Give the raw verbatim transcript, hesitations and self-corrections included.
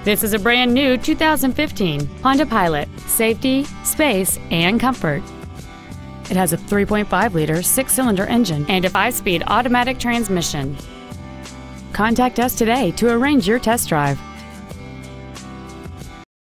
This is a brand new two thousand fifteen Honda Pilot. Safety, space, and comfort. It has a three point five liter six-cylinder engine and a five-speed automatic transmission. Contact us today to arrange your test drive.